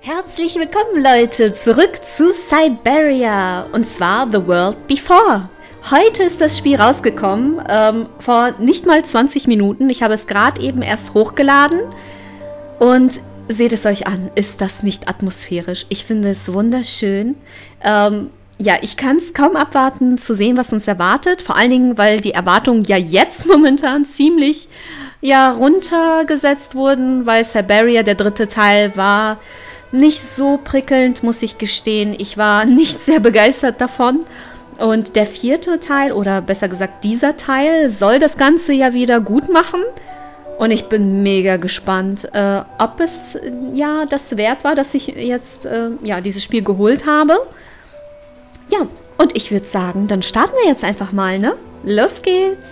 Herzlich willkommen, Leute, zurück zu Siberia, und zwar The World Before. Heute ist das Spiel rausgekommen, vor nicht mal 20 Minuten. Ich habe es gerade eben erst hochgeladen und seht es euch an, ist das nicht atmosphärisch? Ich finde es wunderschön. Ja, ich kann es kaum abwarten zu sehen, was uns erwartet. Vor allen Dingen, weil die Erwartungen ja jetzt momentan ziemlich runtergesetzt wurden, weil Siberia, der dritte Teil, war nicht so prickelnd, muss ich gestehen. Ich war nicht sehr begeistert davon. Und der vierte Teil, oder besser gesagt dieser Teil, soll das Ganze ja wieder gut machen. Und ich bin mega gespannt, ob es das wert war, dass ich jetzt dieses Spiel geholt habe. Ja, und ich würde sagen, dann starten wir jetzt einfach mal, ne? Los geht's!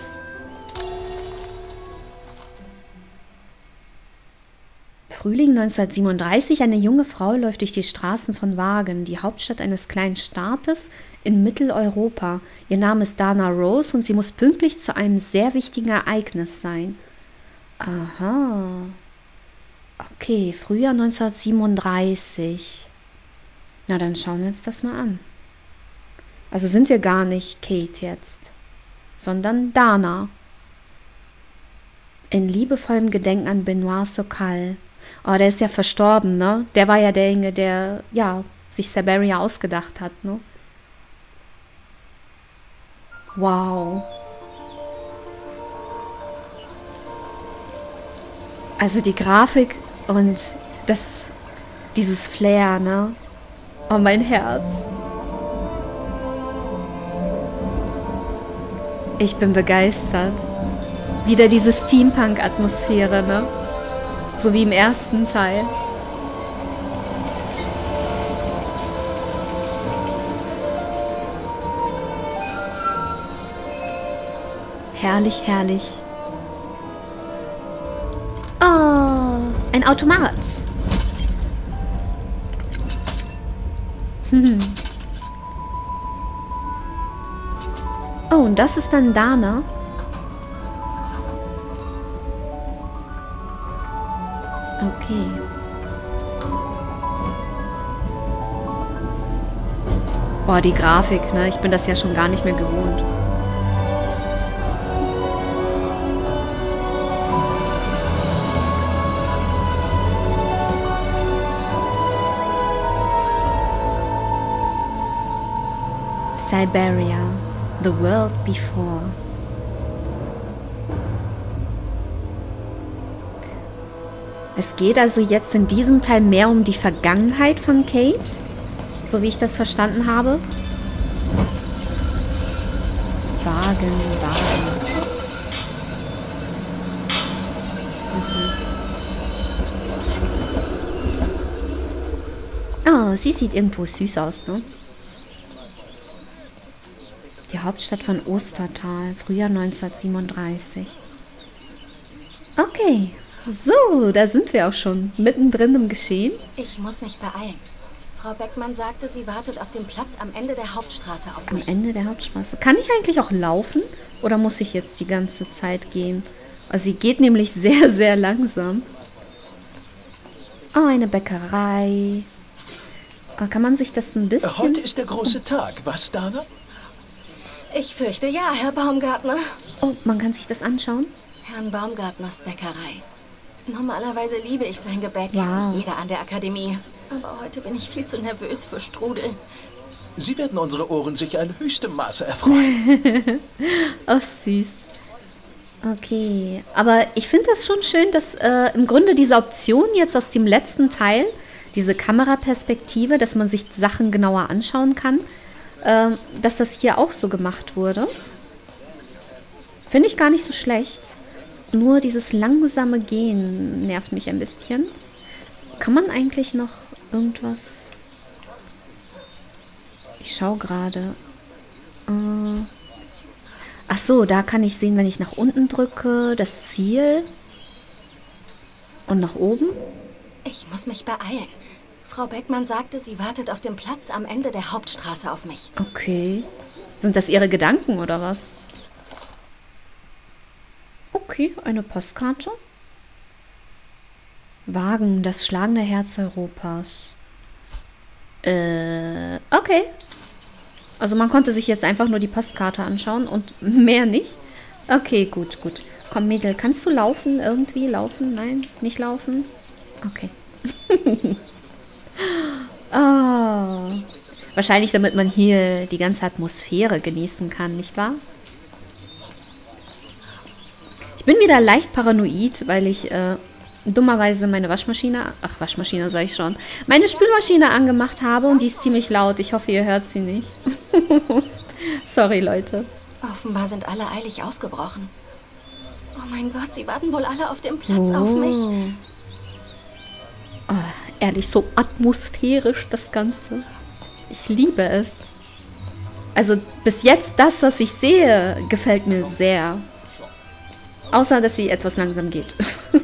Frühling 1937, eine junge Frau läuft durch die Straßen von Wagen, die Hauptstadt eines kleinen Staates in Mitteleuropa. Ihr Name ist Dana Rose und sie muss pünktlich zu einem sehr wichtigen Ereignis sein. Aha. Okay, Frühjahr 1937. Na, dann schauen wir uns das mal an. Also sind wir gar nicht Kate jetzt, sondern Dana. In liebevollem Gedenken an Benoit Sokal. Oh, der ist ja verstorben, ne? Der war ja derjenige, der, sich Siberia ausgedacht hat, ne? Wow. Also die Grafik und dieses Flair, ne? Oh, mein Herz. Ich bin begeistert. Wieder diese Steampunk-Atmosphäre, ne? So wie im ersten Teil. Herrlich, herrlich. Oh, ein Automat. Oh, und das ist dann Dana. Okay. Boah, die Grafik, ne? Ich bin das ja schon gar nicht mehr gewohnt. Siberia, The World Before. Es geht also jetzt in diesem Teil mehr um die Vergangenheit von Kate, so wie ich das verstanden habe. Wagen. Oh, sie sieht irgendwo süß aus, ne? Die Hauptstadt von Ostertal, Frühjahr 1937. Okay. So, da sind wir auch schon, mittendrin im Geschehen. Ich muss mich beeilen. Frau Beckmann sagte, sie wartet auf dem Platz am Ende der Hauptstraße auf mich. Am Ende der Hauptstraße. Kann ich eigentlich auch laufen oder muss ich jetzt die ganze Zeit gehen? Also sie geht nämlich sehr, sehr langsam. Oh, eine Bäckerei. Oh, kann man sich das ein bisschen... Heute ist der große Tag, was, Dana? Ich fürchte ja, Herr Baumgartner. Oh, man kann sich das anschauen? Herrn Baumgartners Bäckerei. Normalerweise liebe ich sein Gebäck, wow. Wie jeder an der Akademie. Aber heute bin ich viel zu nervös für Strudel. Sie werden unsere Ohren sicher in höchstem Maße erfreuen. Oh, süß. Okay, aber ich finde das schon schön, dass im Grunde diese Option jetzt aus dem letzten Teil, diese Kameraperspektive, dass man sich Sachen genauer anschauen kann, dass das hier auch so gemacht wurde. Finde ich gar nicht so schlecht. Nur dieses langsame Gehen nervt mich ein bisschen. Kann man eigentlich noch irgendwas... Ich schaue gerade. Ach so, da kann ich sehen, wenn ich nach unten drücke, das Ziel. Und nach oben. Ich muss mich beeilen. Frau Beckmann sagte, sie wartet auf dem Platz am Ende der Hauptstraße auf mich. Okay. Sind das Ihre Gedanken oder was? Okay, eine Postkarte. Wagen, das schlagende Herz Europas. Okay. Also man konnte sich jetzt einfach nur die Postkarte anschauen und mehr nicht. Okay, gut, gut. Komm, Mädel, kannst du laufen? Irgendwie laufen? Nein, nicht laufen? Okay. Oh. Wahrscheinlich, damit man hier die ganze Atmosphäre genießen kann, nicht wahr? Ich bin wieder leicht paranoid, weil ich dummerweise meine Waschmaschine, Waschmaschine sage ich schon, meine Spülmaschine angemacht habe und die ist ziemlich laut. Ich hoffe, ihr hört sie nicht. Sorry, Leute. Offenbar sind alle eilig aufgebrochen. Oh mein Gott, sie warten wohl alle auf dem Platz auf mich. Oh, ehrlich, so atmosphärisch das Ganze. Ich liebe es. Also bis jetzt, das, was ich sehe, gefällt mir sehr. Außer, dass sie etwas langsam geht.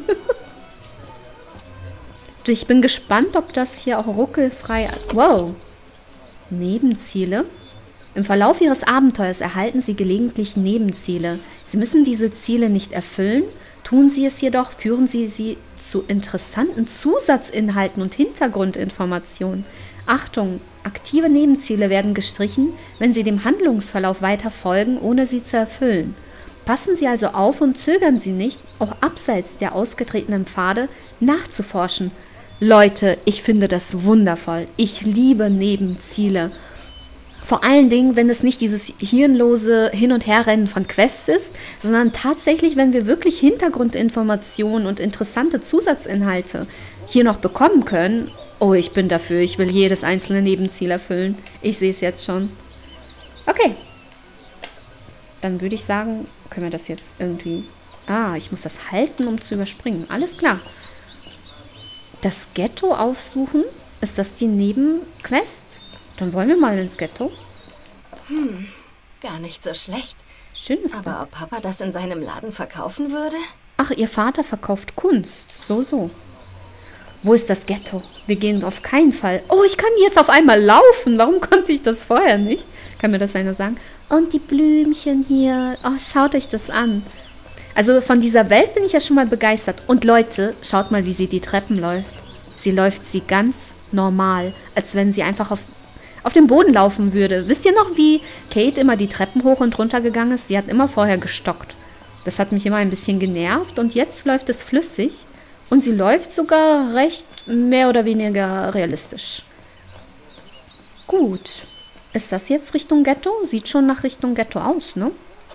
Ich bin gespannt, ob das hier auch ruckelfrei... Wow. Nebenziele. Im Verlauf Ihres Abenteuers erhalten Sie gelegentlich Nebenziele. Sie müssen diese Ziele nicht erfüllen. Tun Sie es jedoch, führen Sie sie zu interessanten Zusatzinhalten und Hintergrundinformationen. Achtung, aktive Nebenziele werden gestrichen, wenn Sie dem Handlungsverlauf weiter folgen, ohne sie zu erfüllen. Passen Sie also auf und zögern Sie nicht, auch abseits der ausgetretenen Pfade nachzuforschen. Leute, ich finde das wundervoll. Ich liebe Nebenziele. Vor allen Dingen, wenn es nicht dieses hirnlose Hin- und Herrennen von Quests ist, sondern tatsächlich, wenn wir wirklich Hintergrundinformationen und interessante Zusatzinhalte hier noch bekommen können. Oh, ich bin dafür. Ich will jedes einzelne Nebenziel erfüllen. Ich sehe es jetzt schon. Okay. Dann würde ich sagen, können wir das jetzt irgendwie... Ah, ich muss das halten, um zu überspringen. Alles klar. Das Ghetto aufsuchen? Ist das die Nebenquest? Dann wollen wir mal ins Ghetto. Gar nicht so schlecht. Schönes Bild. Aber ob Papa das in seinem Laden verkaufen würde? Ach, ihr Vater verkauft Kunst. So. Wo ist das Ghetto? Wir gehen auf keinen Fall. Oh, ich kann jetzt auf einmal laufen. Warum konnte ich das vorher nicht? Kann mir das einer sagen? Und die Blümchen hier. Oh, schaut euch das an. Also von dieser Welt bin ich ja schon mal begeistert. Und Leute, schaut mal, wie sie die Treppen läuft. Sie läuft sie ganz normal, als wenn sie einfach auf dem Boden laufen würde. Wisst ihr noch, wie Kate immer die Treppen hoch und runter gegangen ist? Sie hat immer vorher gestockt. Das hat mich immer ein bisschen genervt. Und jetzt läuft es flüssig. Und sie läuft sogar recht mehr oder weniger realistisch. Gut. Ist das jetzt Richtung Ghetto? Sieht schon nach Richtung Ghetto aus, ne?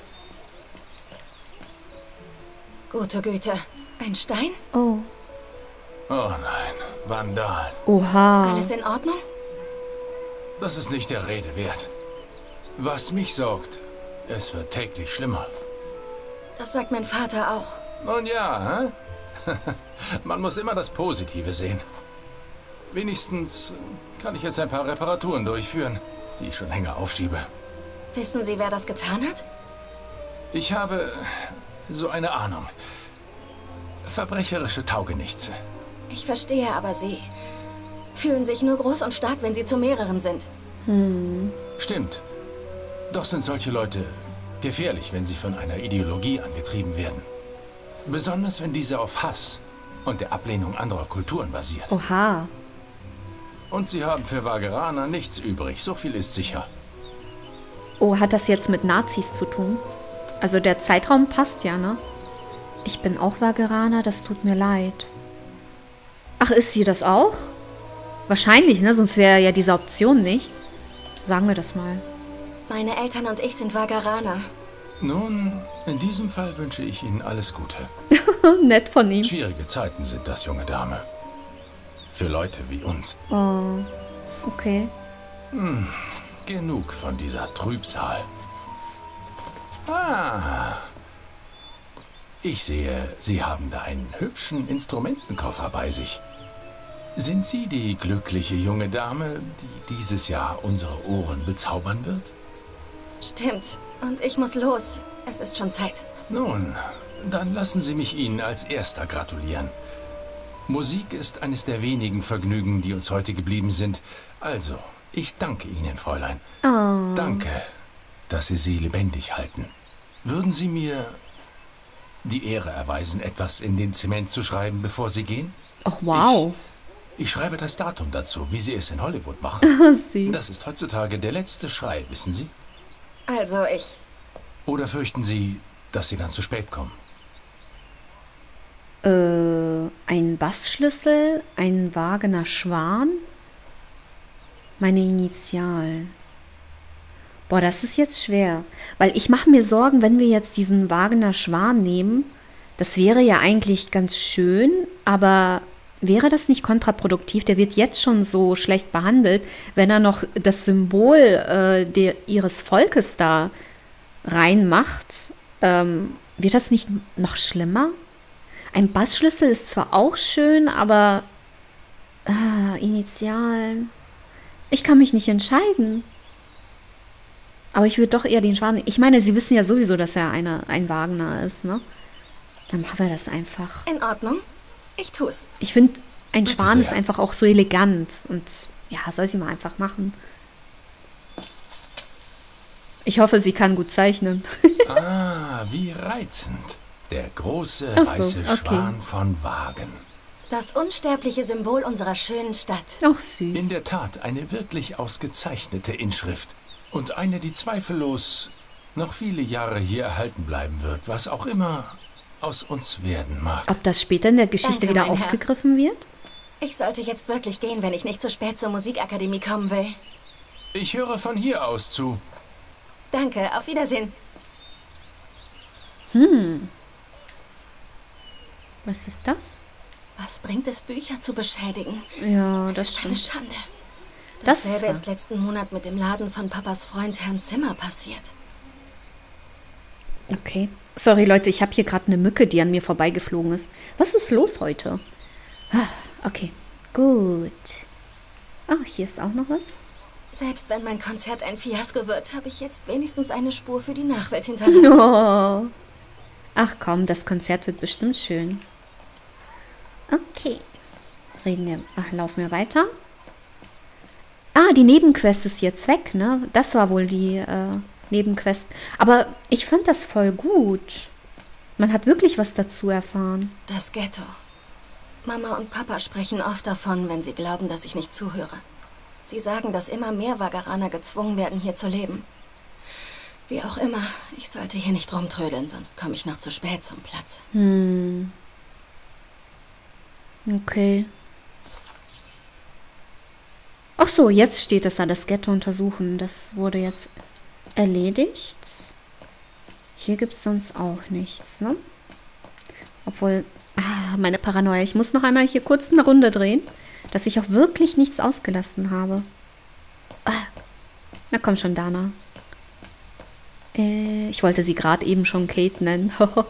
Gute Güte. Ein Stein? Oh. Oh nein, Vandal. Oha. Alles in Ordnung? Das ist nicht der Rede wert. Was mich sorgt, es wird täglich schlimmer. Das sagt mein Vater auch. Nun ja, hä? Man muss immer das Positive sehen. Wenigstens kann ich jetzt ein paar Reparaturen durchführen, die ich schon länger aufschiebe. Wissen Sie, wer das getan hat? Ich habe so eine Ahnung. Verbrecherische Taugenichtse. Ich verstehe, aber Sie fühlen sich nur groß und stark, wenn Sie zu mehreren sind. Stimmt. Doch sind solche Leute gefährlich, wenn sie von einer Ideologie angetrieben werden. Besonders wenn diese auf Hass und der Ablehnung anderer Kulturen basiert. Oha. Und sie haben für Vageraner nichts übrig, so viel ist sicher. Oh, hat das jetzt mit Nazis zu tun? Also der Zeitraum passt ja, ne? Ich bin auch Vageraner, das tut mir leid. Ach, ist sie das auch? Wahrscheinlich, ne? Sonst wäre ja diese Option nicht. Sagen wir das mal. Meine Eltern und ich sind Vageraner. Nun, in diesem Fall wünsche ich Ihnen alles Gute. Nett von ihm. Schwierige Zeiten sind das, junge Dame. Für Leute wie uns. Oh, okay. Genug von dieser Trübsal. Ah. Ich sehe, Sie haben da einen hübschen Instrumentenkoffer bei sich. Sind Sie die glückliche junge Dame, die dieses Jahr unsere Ohren bezaubern wird? Stimmt. Und ich muss los. Es ist schon Zeit. Nun, dann lassen Sie mich Ihnen als Erster gratulieren. Musik ist eines der wenigen Vergnügen, die uns heute geblieben sind. Also, ich danke Ihnen, Fräulein. Oh. Danke, dass Sie sie lebendig halten. Würden Sie mir die Ehre erweisen, etwas in den Zement zu schreiben, bevor Sie gehen? Ach, wow. Ich schreibe das Datum dazu, wie Sie es in Hollywood machen. Süß. Das ist heutzutage der letzte Schrei, wissen Sie? Also ich... Oder fürchten Sie, dass Sie dann zu spät kommen? Ein Bassschlüssel, ein Wagener Schwan, meine Initialen. Boah, das ist jetzt schwer, weil ich mache mir Sorgen, wenn wir jetzt diesen Wagener Schwan nehmen. Das wäre ja eigentlich ganz schön, aber wäre das nicht kontraproduktiv? Der wird jetzt schon so schlecht behandelt, wenn er noch das Symbol ihres Volkes da reinmacht. Wird das nicht noch schlimmer? Ein Bassschlüssel ist zwar auch schön, aber Initialen. Ich kann mich nicht entscheiden. Aber ich würde doch eher den Schwan nehmen. Ich meine, Sie wissen ja sowieso, dass er ein Wagner ist, ne? Dann machen wir das einfach. In Ordnung. Ich tu's. Ich finde, ein Bitte Schwan ist sehr. einfach auch so elegant. Und ja, soll sie mal einfach machen. Ich hoffe, sie kann gut zeichnen. Ah, wie reizend. Der große Ach so, weiße okay. Schwan von Wagen. Das unsterbliche Symbol unserer schönen Stadt. Auch süß. In der Tat eine wirklich ausgezeichnete Inschrift. Und eine, die zweifellos noch viele Jahre hier erhalten bleiben wird, was auch immer aus uns werden mag. Ob das später in der Geschichte Danke, wieder mein Herr. aufgegriffen wird? Ich sollte jetzt wirklich gehen, wenn ich nicht zu spät zur Musikakademie kommen will. Ich höre von hier aus zu. Danke, auf Wiedersehen. Was ist das? Was bringt es, Bücher zu beschädigen? Ja, Das das ist eine stimmt. Schande. Das ist Dasselbe wahr. ist letzten Monat mit dem Laden von Papas Freund Herrn Zimmer passiert. Okay. Sorry, Leute, ich habe hier gerade eine Mücke, die an mir vorbeigeflogen ist. Was ist los heute? Okay, gut. Oh, hier ist auch noch was. Selbst wenn mein Konzert ein Fiasko wird, habe ich jetzt wenigstens eine Spur für die Nachwelt hinterlassen. Oh. Ach komm, das Konzert wird bestimmt schön. Okay. Laufen wir weiter. Ah, die Nebenquest ist jetzt weg, ne? Das war wohl die Nebenquest. Aber ich fand das voll gut. Man hat wirklich was dazu erfahren. Das Ghetto. Mama und Papa sprechen oft davon, wenn sie glauben, dass ich nicht zuhöre. Sie sagen, dass immer mehr Wageraner gezwungen werden, hier zu leben. Wie auch immer, ich sollte hier nicht rumtrödeln, sonst komme ich noch zu spät zum Platz. Okay. Ach so, jetzt steht es da, das Ghetto untersuchen. Das wurde jetzt erledigt. Hier gibt es sonst auch nichts, ne? Obwohl, meine Paranoia. Ich muss noch einmal hier kurz eine Runde drehen, dass ich auch wirklich nichts ausgelassen habe. Na komm schon, Dana. Ich wollte sie gerade eben schon Kate nennen.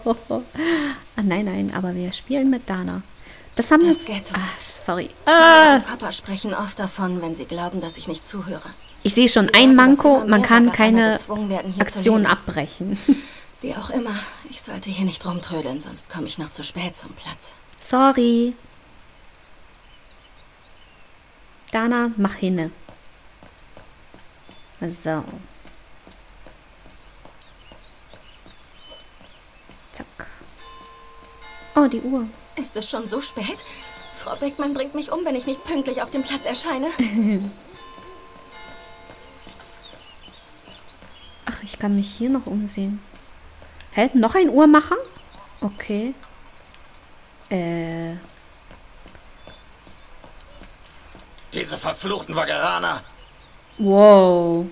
Nein, aber wir spielen mit Dana. Das haben wir... Das Ghetto. Sorry. Mama und Papa sprechen oft davon, wenn sie glauben, dass ich nicht zuhöre. Ich sehe schon Sie ein sagen, dass Manko, immer man mehr kann Wageraner keine gezwungen werden, hier zu Aktion leben. abbrechen. Wie auch immer, ich sollte hier nicht rumtrödeln, sonst komme ich noch zu spät zum Platz. Sorry. Dana, mach hinne. So. Zack. Oh, die Uhr. Ist es schon so spät? Frau Beckmann bringt mich um, wenn ich nicht pünktlich auf dem Platz erscheine. Ach, ich kann mich hier noch umsehen. Hä? Noch ein Uhrmacher? Okay. Diese verfluchten Wageraner! Wow.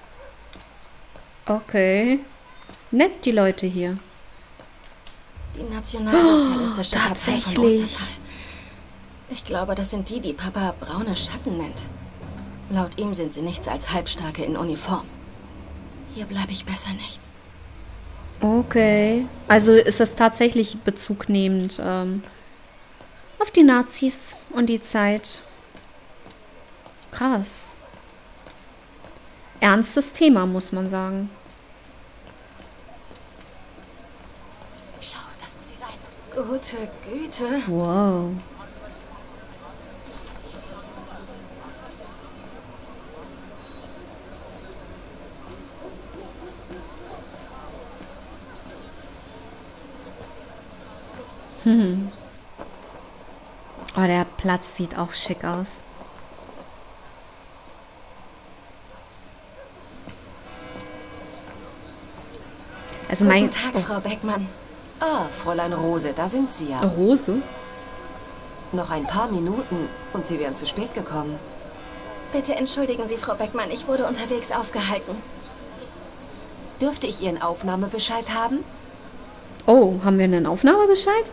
Okay. Nett, die Leute hier. Die nationalsozialistische Partei von tatsächlich. Ostertal. Ich glaube, das sind die Papa braune Schatten nennt. Laut ihm sind sie nichts als Halbstarke in Uniform. Hier bleibe ich besser nicht. Okay. Also ist das tatsächlich bezugnehmend auf die Nazis und die Zeit. Krass. Ernstes Thema, muss man sagen. Schau, das muss sie sein. Gute Güte. Wow. Oh, der Platz sieht auch schick aus. Also Guten Tag, Frau Beckmann. Ah, Fräulein Rose, da sind Sie ja. Rose? Noch ein paar Minuten und Sie wären zu spät gekommen. Bitte entschuldigen Sie, Frau Beckmann, ich wurde unterwegs aufgehalten. Dürfte ich Ihren Aufnahmebescheid haben? Oh, haben wir einen Aufnahmebescheid?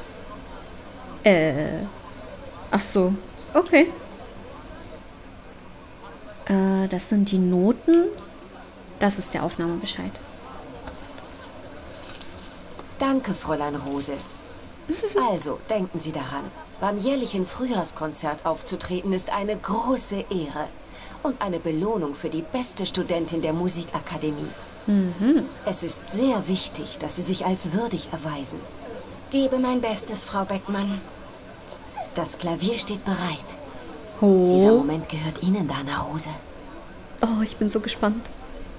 Ach so, okay. Das sind die Noten. Das ist der Aufnahmebescheid. Danke, Fräulein Rose. Also, denken Sie daran. Beim jährlichen Frühjahrskonzert aufzutreten ist eine große Ehre. Und eine Belohnung für die beste Studentin der Musikakademie. Es ist sehr wichtig, dass Sie sich als würdig erweisen. Gebe mein Bestes, Frau Beckmann. Das Klavier steht bereit. Oh. Dieser Moment gehört Ihnen, Dana Rose. Oh, ich bin so gespannt.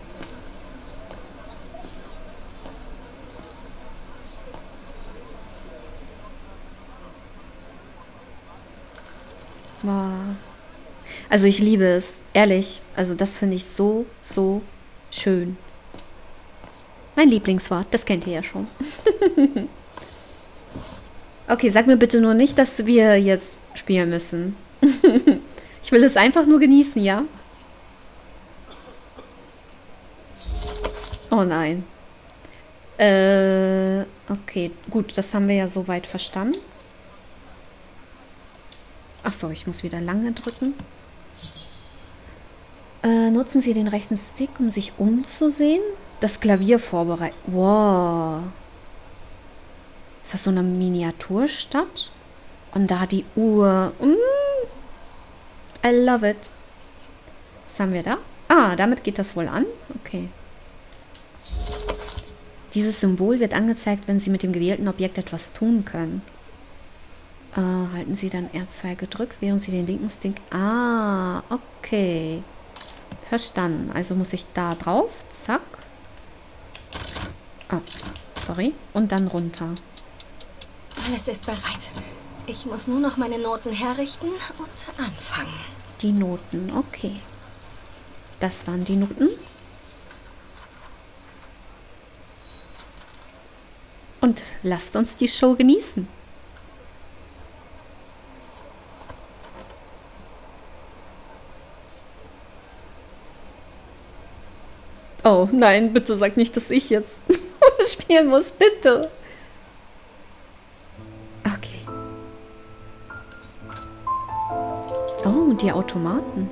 Wow. Also ich liebe es, ehrlich. Also das finde ich so, so schön. Mein Lieblingswort, das kennt ihr ja schon. Okay, sag mir bitte nur nicht, dass wir jetzt spielen müssen. Ich will es einfach nur genießen, ja? Oh nein. Okay, gut, das haben wir ja soweit verstanden. Achso, ich muss wieder lange drücken. Nutzen Sie den rechten Stick, um sich umzusehen. Das Klavier vorbereiten. Wow. Ist das so eine Miniaturstadt? Und da die Uhr. I love it. Was haben wir da? Ah, damit geht das wohl an. Okay. Dieses Symbol wird angezeigt, wenn Sie mit dem gewählten Objekt etwas tun können. Halten Sie dann R2 gedrückt, während Sie den linken Stick... Ah, okay. Verstanden. Also muss ich da drauf. Zack. Oh, sorry. Und dann runter. Alles ist bereit. Ich muss nur noch meine Noten herrichten und anfangen. Die Noten, okay. Das waren die Noten. Und lasst uns die Show genießen. Oh nein, bitte sag nicht, dass ich jetzt spielen muss, bitte. Okay. Oh, die Automaten.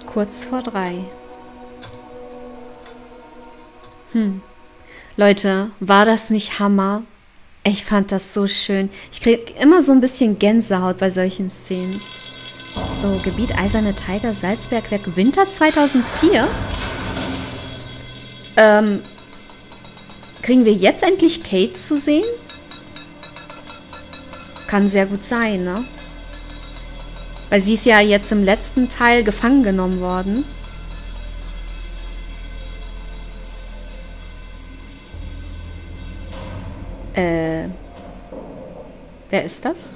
Kurz vor 3. Leute, war das nicht Hammer? Ich fand das so schön. Ich kriege immer so ein bisschen Gänsehaut bei solchen Szenen. So, Gebiet Eiserne Tiger, Salzbergwerk, Winter 2004. Kriegen wir jetzt endlich Kate zu sehen? Kann sehr gut sein, ne? Weil sie ist ja jetzt im letzten Teil gefangen genommen worden. Wer ist das?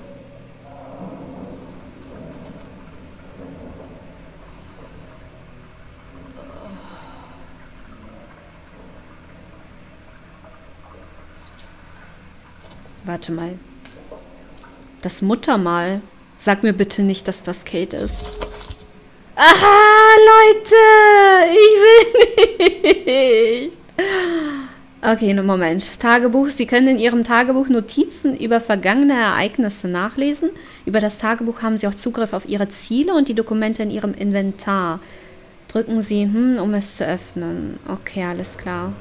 Warte mal. Das Muttermal. Sag mir bitte nicht, dass das Kate ist. Aha, Leute! Ich will nicht. Okay, Moment. Tagebuch. Sie können in Ihrem Tagebuch Notizen über vergangene Ereignisse nachlesen. Über das Tagebuch haben Sie auch Zugriff auf Ihre Ziele und die Dokumente in Ihrem Inventar. Drücken Sie, um es zu öffnen. Okay, alles klar.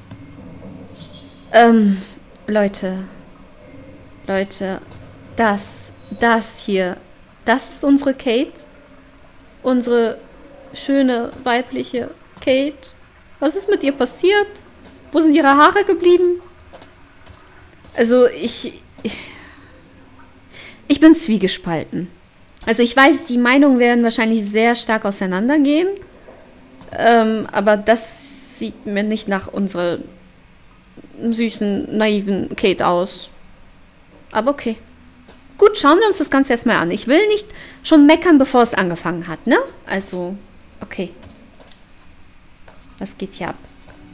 Leute, das hier, das ist unsere Kate. Unsere schöne, weibliche Kate. Was ist mit ihr passiert? Wo sind ihre Haare geblieben? Also, ich bin zwiegespalten. Also, ich weiß, die Meinungen werden wahrscheinlich sehr stark auseinandergehen. Aber das sieht mir nicht nach unserer süßen, naiven Kate aus. Aber okay. Gut, schauen wir uns das Ganze erstmal an. Ich will nicht schon meckern, bevor es angefangen hat, ne? Also, okay. Was geht hier ab?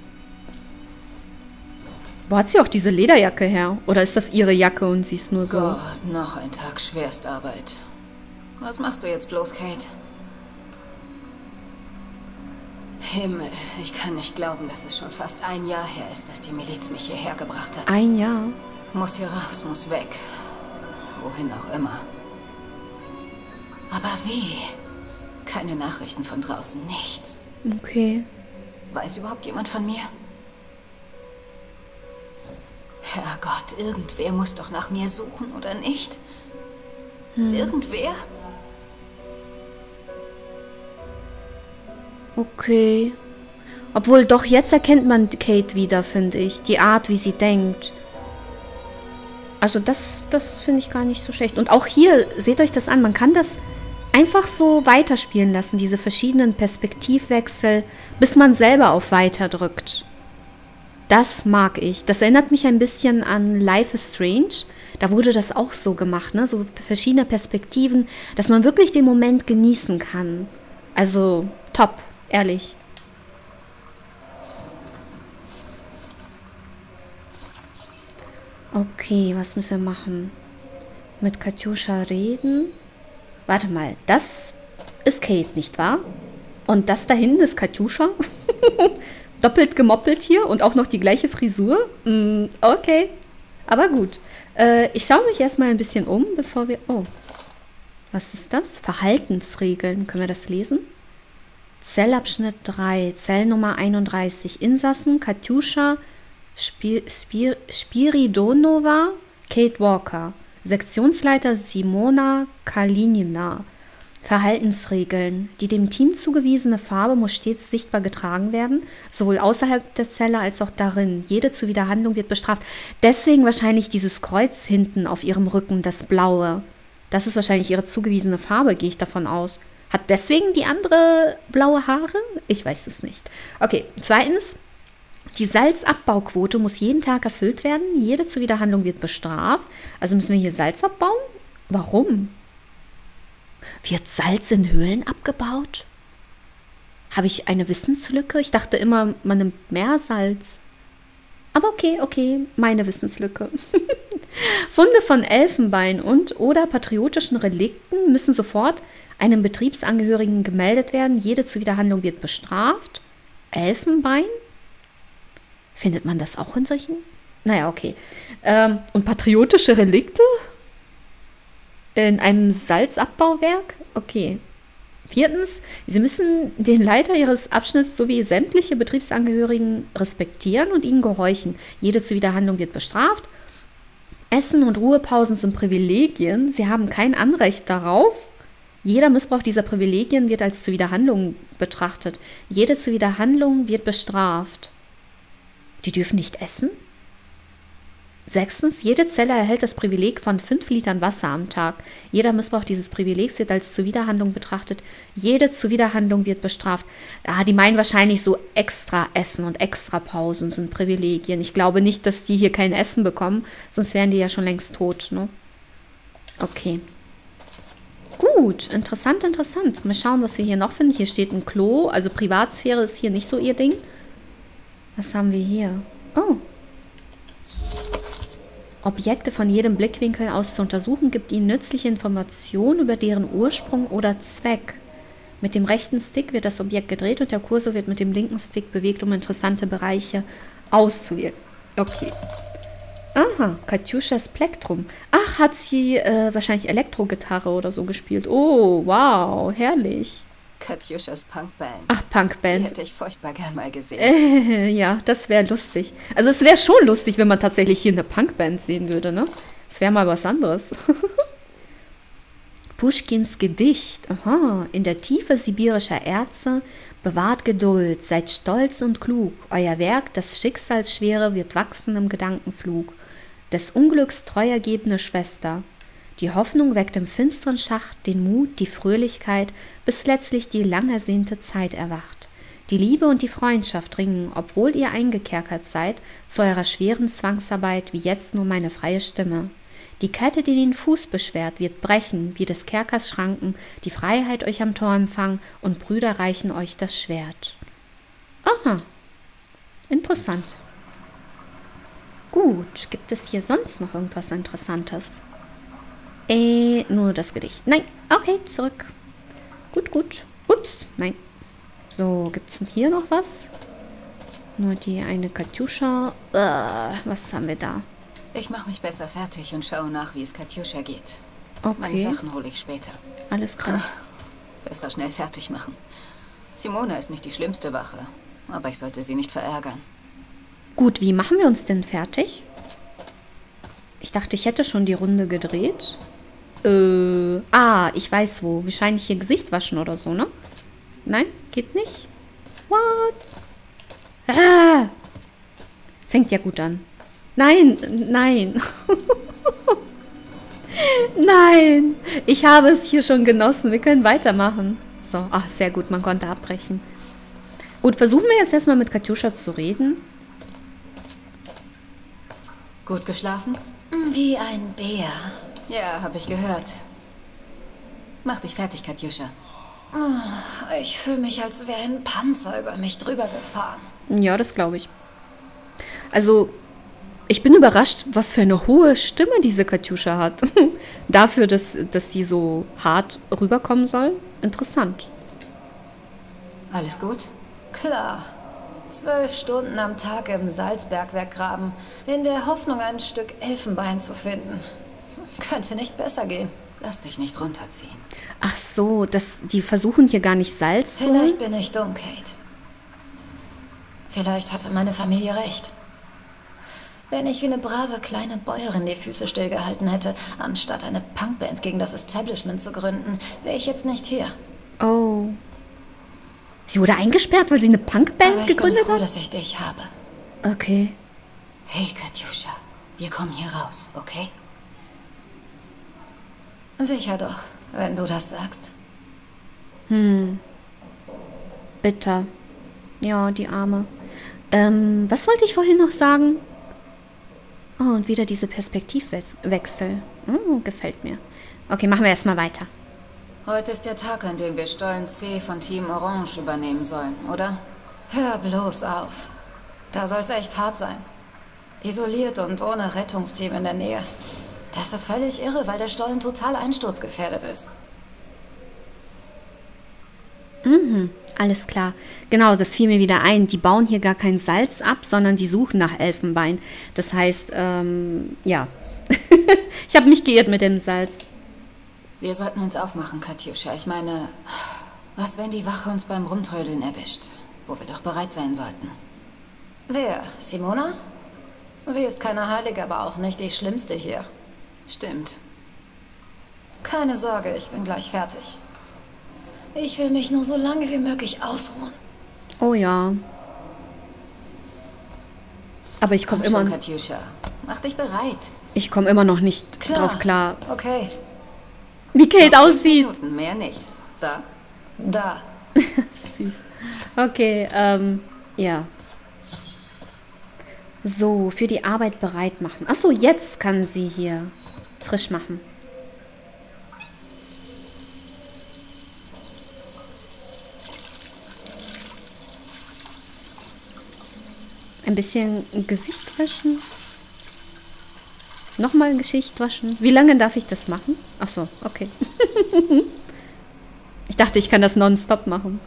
Wo hat sie auch diese Lederjacke her? Oder ist das ihre Jacke und sie ist nur so... Gott, noch ein Tag Schwerstarbeit. Was machst du jetzt bloß, Kate? Himmel, ich kann nicht glauben, dass es schon fast ein Jahr her ist, dass die Miliz mich hierher gebracht hat. Ein Jahr? Muss hier raus, muss weg. Wohin auch immer. Aber wie? Keine Nachrichten von draußen, nichts. Okay. Weiß überhaupt jemand von mir? Herrgott, irgendwer muss doch nach mir suchen, oder nicht? Irgendwer? Okay. Obwohl, doch, jetzt erkennt man Kate wieder, finde ich. Die Art, wie sie denkt. Also das finde ich gar nicht so schlecht. Und auch hier, seht euch das an, man kann das einfach so weiterspielen lassen, diese verschiedenen Perspektivwechsel, bis man selber auf Weiter drückt. Das mag ich. Das erinnert mich ein bisschen an Life is Strange. Da wurde das auch so gemacht, ne? So verschiedene Perspektiven, dass man wirklich den Moment genießen kann. Also top, ehrlich. Okay, was müssen wir machen? Mit Katjuscha reden? Warte mal, das ist Kate, nicht wahr? Und das da hinten ist Katjuscha? Doppelt gemoppelt hier und auch noch die gleiche Frisur? Okay, aber gut. Ich schaue mich erstmal ein bisschen um, bevor wir... Oh, was ist das? Verhaltensregeln, können wir das lesen? Zellabschnitt 3, Zellnummer 31, Insassen, Katjuscha, Spiridonova, Kate Walker. Sektionsleiter Simona Kalinina. Verhaltensregeln. Die dem Team zugewiesene Farbe muss stets sichtbar getragen werden, sowohl außerhalb der Zelle als auch darin. Jede Zuwiderhandlung wird bestraft. Deswegen wahrscheinlich dieses Kreuz hinten auf ihrem Rücken, das blaue. Das ist wahrscheinlich ihre zugewiesene Farbe, gehe ich davon aus. Hat deswegen die andere blaue Haare? Ich weiß es nicht. Okay, zweitens. Die Salzabbauquote muss jeden Tag erfüllt werden. Jede Zuwiderhandlung wird bestraft. Also müssen wir hier Salz abbauen? Warum? Wird Salz in Höhlen abgebaut? Habe ich eine Wissenslücke? Ich dachte immer, man nimmt mehr Salz. Aber okay, meine Wissenslücke. Funde von Elfenbein oder patriotischen Relikten müssen sofort einem Betriebsangehörigen gemeldet werden. Jede Zuwiderhandlung wird bestraft. Elfenbein? Findet man das auch in solchen? Naja, okay. Und patriotische Relikte? In einem Salzabbauwerk? Okay. Viertens, Sie müssen den Leiter Ihres Abschnitts sowie sämtliche Betriebsangehörigen respektieren und ihnen gehorchen. Jede Zuwiderhandlung wird bestraft. Essen und Ruhepausen sind Privilegien. Sie haben kein Anrecht darauf. Jeder Missbrauch dieser Privilegien wird als Zuwiderhandlung betrachtet. Jede Zuwiderhandlung wird bestraft. Die dürfen nicht essen? Sechstens, jede Zelle erhält das Privileg von 5 Litern Wasser am Tag. Jeder Missbrauch dieses Privilegs wird als Zuwiderhandlung betrachtet. Jede Zuwiderhandlung wird bestraft. Die meinen wahrscheinlich so extra Essen und extra Pausen sind Privilegien. Ich glaube nicht, dass die hier kein Essen bekommen, sonst wären die ja schon längst tot, ne? Okay. Gut, interessant, interessant. Mal schauen, was wir hier noch finden. Hier steht ein Klo, also Privatsphäre ist hier nicht so ihr Ding. Was haben wir hier? Oh. Objekte von jedem Blickwinkel aus zu untersuchen, gibt ihnen nützliche Informationen über deren Ursprung oder Zweck. Mit dem rechten Stick wird das Objekt gedreht und der Cursor wird mit dem linken Stick bewegt, um interessante Bereiche auszuwählen. Okay. Aha, Katjuschas Plektrum. Ach, hat sie wahrscheinlich Elektrogitarre oder so gespielt. Oh, wow, herrlich. Katjuschas Punkband. Ach, Punkband. Die hätte ich furchtbar gern mal gesehen. Ja, das wäre lustig. Also es wäre schon lustig, wenn man tatsächlich hier eine Punkband sehen würde, ne? Das wäre mal was anderes. Puschkins Gedicht. Aha. In der Tiefe sibirischer Erze bewahrt Geduld, seid stolz und klug. Euer Werk, das Schicksalsschwere, wird wachsen im Gedankenflug. Des Unglücks treu ergebene Schwester. Die Hoffnung weckt im finsteren Schacht den Mut, die Fröhlichkeit, bis letztlich die lang ersehnte Zeit erwacht. Die Liebe und die Freundschaft ringen, obwohl ihr eingekerkert seid, zu eurer schweren Zwangsarbeit, wie jetzt nur meine freie Stimme. Die Kette, die den Fuß beschwert, wird brechen, wie des Kerkers Schranken, die Freiheit euch am Tor empfangen und Brüder reichen euch das Schwert. Aha, interessant. Gut, gibt es hier sonst noch irgendwas Interessantes? Nur das Gedicht. Nein, okay, zurück. Gut, gut. Ups, nein. So, gibt es denn hier noch was? Nur die eine Katjuscha. Was haben wir da? Ich mache mich besser fertig und schaue nach, wie es Katjuscha geht. Okay. Meine Sachen hole ich später. Alles klar. Besser schnell fertig machen. Simona ist nicht die schlimmste Wache, aber ich sollte sie nicht verärgern. Gut, wie machen wir uns denn fertig? Ich dachte, ich hätte schon die Runde gedreht. Ich weiß wo. Wahrscheinlich hier Gesicht waschen oder so, ne? Nein, geht nicht. What? Fängt ja gut an. Nein, nein. Nein, ich habe es hier schon genossen. Wir können weitermachen. So, sehr gut, man konnte abbrechen. Gut, versuchen wir jetzt erstmal mit Katjuscha zu reden. Gut geschlafen? Wie ein Bär. Ja, habe ich gehört. Mach dich fertig, Katjuscha. Ich fühle mich, als wäre ein Panzer über mich drüber gefahren. Ja, das glaube ich. Also, ich bin überrascht, was für eine hohe Stimme diese Katjuscha hat. Dafür, dass sie so hart rüberkommen soll. Interessant. Alles gut? Klar. 12 Stunden am Tag im Salzbergwerk graben, in der Hoffnung, ein Stück Elfenbein zu finden. Könnte nicht besser gehen. Lass dich nicht runterziehen. Ach so, die versuchen hier gar nicht Salz zu holen? Vielleicht bin ich dumm, Kate. Vielleicht hatte meine Familie recht. Wenn ich wie eine brave kleine Bäuerin die Füße stillgehalten hätte, anstatt eine Punkband gegen das Establishment zu gründen, wäre ich jetzt nicht hier. Oh. Sie wurde eingesperrt, weil sie eine Punkband gegründet Ich bin froh, hat? dass ich dich habe. Okay. Hey, Katjuscha, wir kommen hier raus, okay? Sicher doch, wenn du das sagst. Bitter. Ja, die Arme. Was wollte ich vorhin noch sagen? Oh, und wieder diese Perspektivwechsel. Gefällt mir. Okay, machen wir erstmal weiter. Heute ist der Tag, an dem wir Stollen C von Team Orange übernehmen sollen, oder? Hör bloß auf. Da soll's echt hart sein. Isoliert und ohne Rettungsteam in der Nähe. Das ist völlig irre, weil der Stollen total einsturzgefährdet ist. Alles klar. Genau, das fiel mir wieder ein. Die bauen hier gar kein Salz ab, sondern die suchen nach Elfenbein. Das heißt, ja. Ich habe mich geirrt mit dem Salz. Wir sollten uns aufmachen, Katjuscha. Ich meine, Was, wenn die Wache uns beim Rumtrödeln erwischt, wo wir doch bereit sein sollten? Wer? Simona? Sie ist keine Heilige, aber auch nicht die Schlimmste hier. Stimmt. Keine Sorge, ich bin gleich fertig. Ich will mich nur so lange wie möglich ausruhen. Oh ja. Aber ich komme immer... Katjuscha, mach dich bereit. Ich komme immer noch nicht drauf klar, Okay. wie Kate aussieht. Minuten, mehr nicht. Da. Da. Süß. Okay, ja. So, für die Arbeit bereit machen. Achso, jetzt kann sie hier frisch machen. Ein bisschen Gesicht waschen. Nochmal ein Gesicht waschen. Wie lange darf ich das machen? Achso, okay. Ich dachte, ich kann das nonstop machen.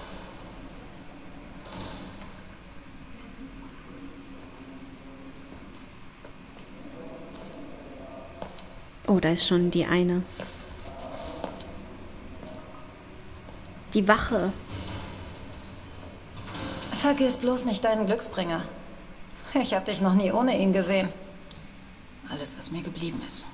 Oh, da ist schon die eine. Die Wache. Vergiss bloß nicht deinen Glücksbringer. Ich habe dich noch nie ohne ihn gesehen. Alles, was mir geblieben ist.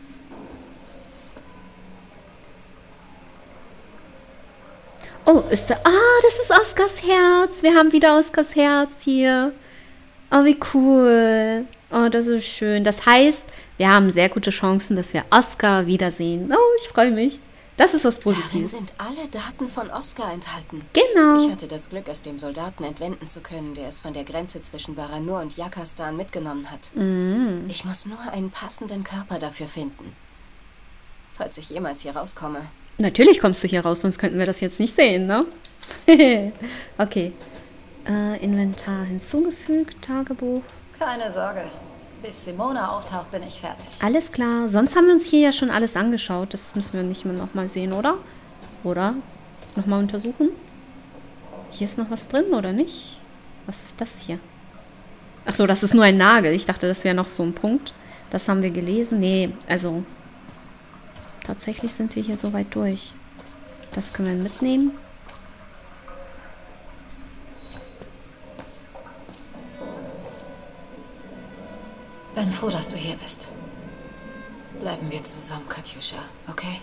Oh, ist da... Ah, das ist Oskars Herz. Wir haben wieder Oskars Herz hier. Oh, wie cool. Oh, das ist schön. Das heißt, wir haben sehr gute Chancen, dass wir Oskar wiedersehen. Oh, ich freue mich. Das ist was Darin Positives. sind alle Daten von Oskar enthalten. Genau. Ich hatte das Glück, es dem Soldaten entwenden zu können, der es von der Grenze zwischen Baranur und Jakastan mitgenommen hat. Ich muss nur einen passenden Körper dafür finden. Falls ich jemals hier rauskomme. Natürlich kommst du hier raus, sonst könnten wir das jetzt nicht sehen, ne? Okay. Inventar hinzugefügt, Tagebuch. Keine Sorge. Bis Simona auftaucht, bin ich fertig. Alles klar. Sonst haben wir uns hier ja schon alles angeschaut. Das müssen wir nicht mehr nochmal sehen, oder? Oder? Nochmal untersuchen? Hier ist noch was drin, oder nicht? Was ist das hier? Achso, das ist nur ein Nagel. Ich dachte, das wäre noch so ein Punkt. Das haben wir gelesen. Nee, also... Tatsächlich sind wir hier so weit durch. Das können wir mitnehmen. Bin froh, dass du hier bist. Bleiben wir zusammen, Katjuscha, okay?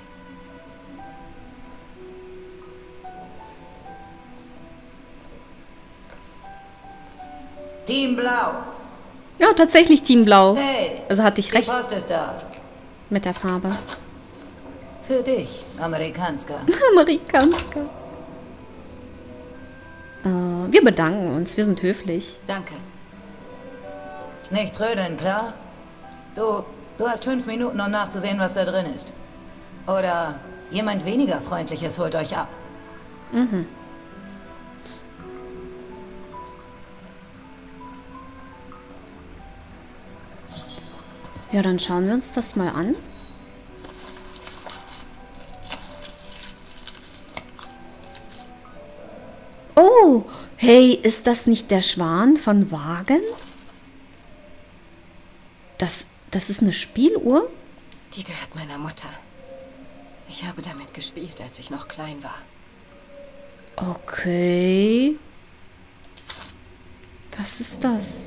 Team Blau. Ja, tatsächlich Team Blau. Hey, Also hatte ich die recht Post ist da. mit der Farbe. Für dich, Amerikanska. Amerikanska. Wir bedanken uns. Wir sind höflich. Danke. Nicht trödeln, klar? Du hast 5 Minuten, um nachzusehen, was da drin ist. Oder jemand weniger Freundliches holt euch ab. Ja, dann schauen wir uns das mal an. Oh, hey, ist das nicht der Schwan von Wagen? Das ist eine Spieluhr? Die gehört meiner Mutter. Ich habe damit gespielt, als ich noch klein war. Okay. Was ist das?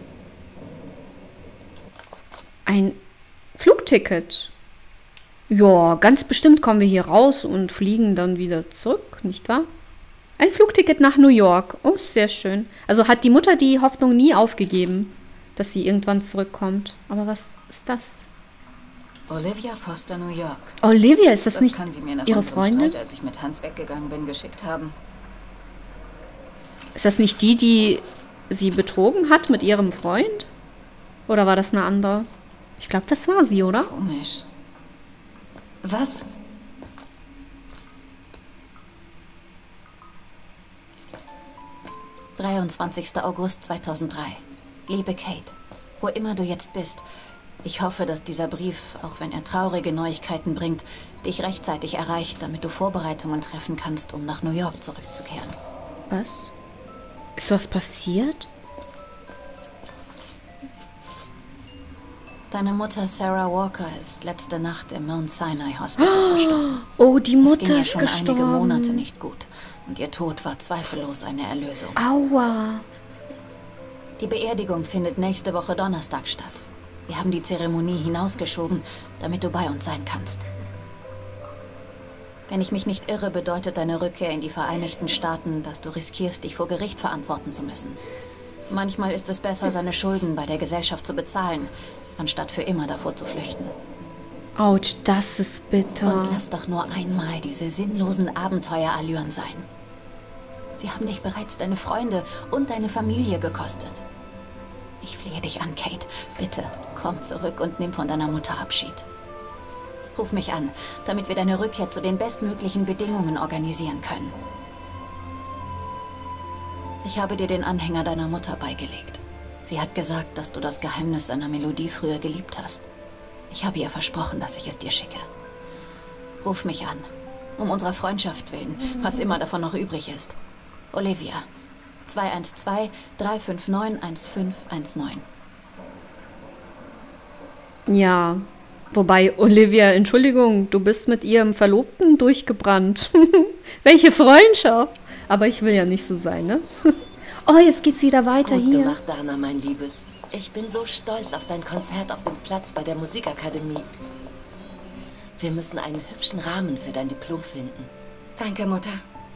Ein Flugticket. Ja, ganz bestimmt kommen wir hier raus und fliegen dann wieder zurück, nicht wahr? Ein Flugticket nach New York. Oh, sehr schön. Also hat die Mutter die Hoffnung nie aufgegeben, dass sie irgendwann zurückkommt. Aber was ist das? Olivia Foster, New York. Olivia, ist das Das nicht kann sie mir nach ihre unserem Freundin? Streit, als ich mit Hans weggegangen bin, geschickt haben. Ist das nicht die, die sie betrogen hat mit ihrem Freund? Oder war das eine andere? Ich glaube, das war sie, oder? Komisch. Was? »23. August 2003. Liebe Kate, wo immer du jetzt bist, ich hoffe, dass dieser Brief, auch wenn er traurige Neuigkeiten bringt, dich rechtzeitig erreicht, damit du Vorbereitungen treffen kannst, um nach New York zurückzukehren. Was? Ist was passiert? Deine Mutter Sarah Walker ist letzte Nacht im Mount Sinai Hospital verstorben. Oh, die Es Mutter ging ihr ist schon gestorben. einige Monate nicht gut. Und ihr Tod war zweifellos eine Erlösung. Aua. Die Beerdigung findet nächste Woche Donnerstag statt. Wir haben die Zeremonie hinausgeschoben, damit du bei uns sein kannst. Wenn ich mich nicht irre, bedeutet deine Rückkehr in die Vereinigten Staaten, dass du riskierst, dich vor Gericht verantworten zu müssen. Manchmal ist es besser, seine Schulden bei der Gesellschaft zu bezahlen, anstatt für immer davor zu flüchten. Autsch, das ist bitter. Und lass doch nur einmal diese sinnlosen Abenteuerallüren sein. Sie haben dich bereits deine Freunde und deine Familie gekostet. Ich flehe dich an, Kate. Bitte, komm zurück und nimm von deiner Mutter Abschied. Ruf mich an, damit wir deine Rückkehr zu den bestmöglichen Bedingungen organisieren können. Ich habe dir den Anhänger deiner Mutter beigelegt. Sie hat gesagt, dass du das Geheimnis seiner Melodie früher geliebt hast. Ich habe ihr versprochen, dass ich es dir schicke. Ruf mich an, um unserer Freundschaft willen, was immer davon noch übrig ist. Olivia, 212-359-1519. Ja, wobei, Olivia, Entschuldigung, du bist mit ihrem Verlobten durchgebrannt. Welche Freundschaft! Aber ich will ja nicht so sein, ne? Oh, jetzt geht's wieder weiter Gut hier. gemacht, Dana, mein Liebes. Ich bin so stolz auf dein Konzert auf dem Platz bei der Musikakademie. Wir müssen einen hübschen Rahmen für dein Diplom finden. Danke, Mutter.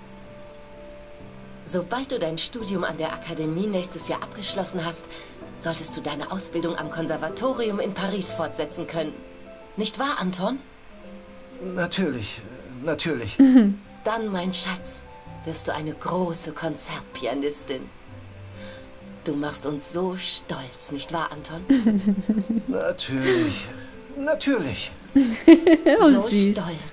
Sobald du dein Studium an der Akademie nächstes Jahr abgeschlossen hast, solltest du deine Ausbildung am Konservatorium in Paris fortsetzen können. Nicht wahr, Anton? Natürlich, natürlich. Dann, mein Schatz, wirst du eine große Konzertpianistin. Du machst uns so stolz, nicht wahr, Anton? Natürlich, natürlich. Oh, So süß. stolz.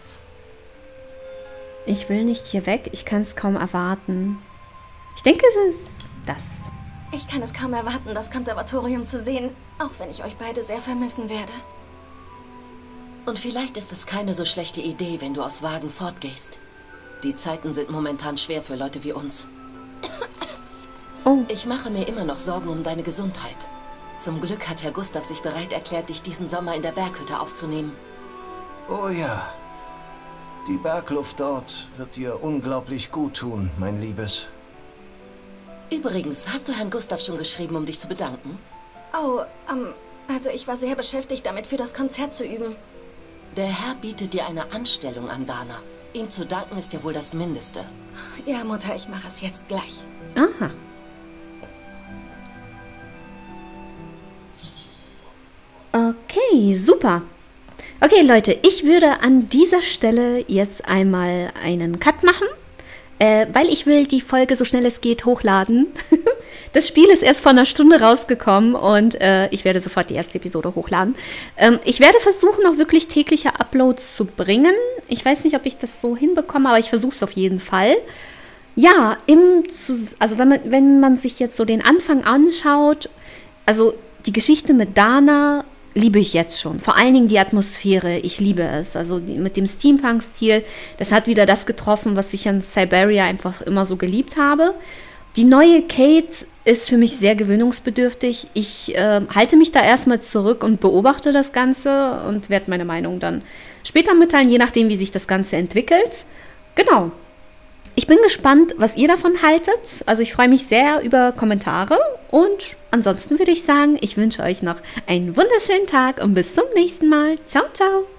Ich will nicht hier weg, ich kann es kaum erwarten. Ich denke, es ist das. Ich kann es kaum erwarten, das Konservatorium zu sehen, auch wenn ich euch beide sehr vermissen werde. Und vielleicht ist es keine so schlechte Idee, wenn du aus Wagen fortgehst. Die Zeiten sind momentan schwer für Leute wie uns. Oh. Ich mache mir immer noch Sorgen um deine Gesundheit. Zum Glück hat Herr Gustav sich bereit erklärt, dich diesen Sommer in der Berghütte aufzunehmen. Oh ja. Die Bergluft dort wird dir unglaublich gut tun, mein Liebes. Übrigens, hast du Herrn Gustav schon geschrieben, um dich zu bedanken? Oh, also ich war sehr beschäftigt damit, für das Konzert zu üben. Der Herr bietet dir eine Anstellung an, Dana. Ihm zu danken ist ja wohl das Mindeste. Ja, Mutter, ich mache es jetzt gleich. Aha. Okay, super. Okay, Leute, ich würde an dieser Stelle jetzt einmal einen Cut machen, weil ich will die Folge so schnell es geht hochladen. Das Spiel ist erst vor einer Stunde rausgekommen und ich werde sofort die erste Episode hochladen. Ich werde versuchen, auch wirklich tägliche Uploads zu bringen. Ich weiß nicht, ob ich das so hinbekomme, aber ich versuche es auf jeden Fall. Ja, also wenn man sich jetzt so den Anfang anschaut, also die Geschichte mit Dana liebe ich jetzt schon. Vor allen Dingen die Atmosphäre, ich liebe es. Also mit dem Steampunk-Stil, das hat wieder das getroffen, was ich an Siberia einfach immer so geliebt habe. Die neue Kate ist für mich sehr gewöhnungsbedürftig. Ich halte mich da erstmal zurück und beobachte das Ganze und werde meine Meinung dann später mitteilen, je nachdem, wie sich das Ganze entwickelt. Genau. Ich bin gespannt, was ihr davon haltet. Also ich freue mich sehr über Kommentare und ansonsten würde ich sagen, ich wünsche euch noch einen wunderschönen Tag und bis zum nächsten Mal. Ciao, ciao.